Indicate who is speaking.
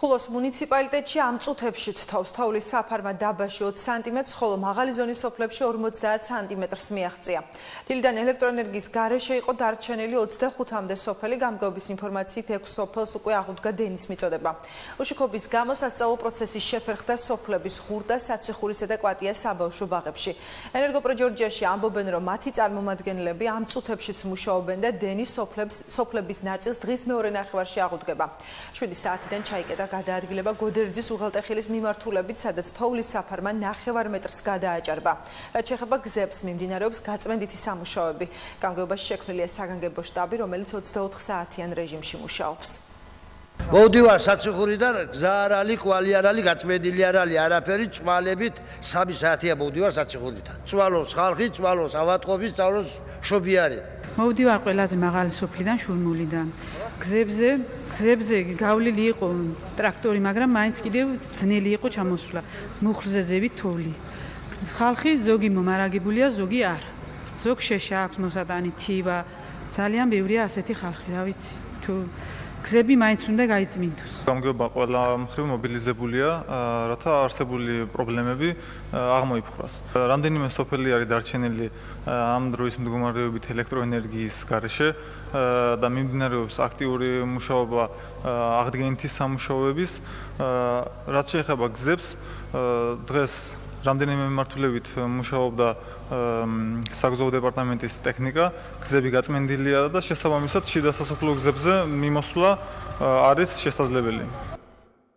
Speaker 1: ხულოს მუნიციპალიტეტში ამ წუთებში თავს თოვლის საფარმა დაბაში 20 სანტიმეტრს, ხოლო მაღალი ზონის სოფლებში 50 სანტიმეტრს მიაღწია. დილიდან ელექტროენერგიის გარეშე იყო დარჩენილი 25-მდე სოფელი, გამგეობის ინფორმაციით 6 სოფელს უკვე აღუდგა დენის მიწოდება. უშუქობის გამო სასწავლო პროცესის შეფერხდა სოფლების ღურდა, საციხურისა და კვატია საბავშვო ბაღებში. ენერგოპრო ჯორჯიაში ამბობენ, რომ მათი წარმომადგენლები ამ წუთებშიც მუშაობენ და დენის სოფლების ნაწილს დღის მეორე ნახევარში აღუდგება. 7 საათიდან ჩაიკეტა გადაადგილება გოდერძის უღელტეხილის მიმართულებით, სადაც თოვლის საფარმა 9 მეტრს გადააჭარბა. რაც შეეხება გზებს, მიმდინარეობს გაწმენდითი სამუშაოები. გამგეობაში შექმნილია საგანგებო შტაბი, რომელიც 24 საათიან რეჟიმში მუშაობს.
Speaker 2: მოვდივარ საციხურიდან, გზა არ არის, კვალი არ არის, გაწმენდილი არ არის, არაფერი, წვალებით 3 საათია მოვდივარ საციხურიდან. წვალოს ხალხი, წვალოს ავატყობის, წვალოს შობი არის.
Speaker 3: მოვდივარ ყველაზე მაღალი სოფლიდან, შურმულიდან. გზებზე გავლილი იყო ტრაქტორი, მაგრამ მაინც კიდევ ძნელი იყო ჩამოსვლა. მუხლზე ზევით თოვლი. ხალხი ზოგი მომარაგებულია, ზოგი არა. ზოგ შეშა აქვს მოსატანი, თივა. ძალიან ბევრია ასეთი ხალხი, რა ვიცი. თუ გზები მაინც უნდა გაიწმინდოს.
Speaker 4: გამგეობა ყველა მხრივ მობილიზებულია, რათა არსებული პრობლემები აღმოიფხვრას. რამდენიმე სოფელი არის დარჩენილი ამ დროის მდგომარეობით ელექტროენერგიის გარეშე და მიმდინარეობს აქტიური მუშაობა აღდგენითი სამუშაოების. რაც შეეხება გზებს, დღეს რამდენიმე მიმართულებით მუშაობდა საგზაო დეპარტამენტის ტექნიკა, გზები გაწმენდილია და შესაბამისად შიდა სასოფლო გზებზე მიმოსვლა არის შესაძლებელი.